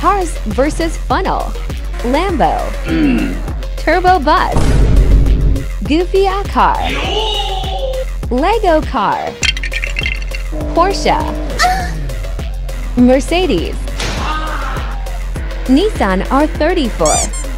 Cars versus Funnel, Lambo, Turbo Bus, Goofy Car, Lego Car, Porsche, Mercedes, Nissan R34,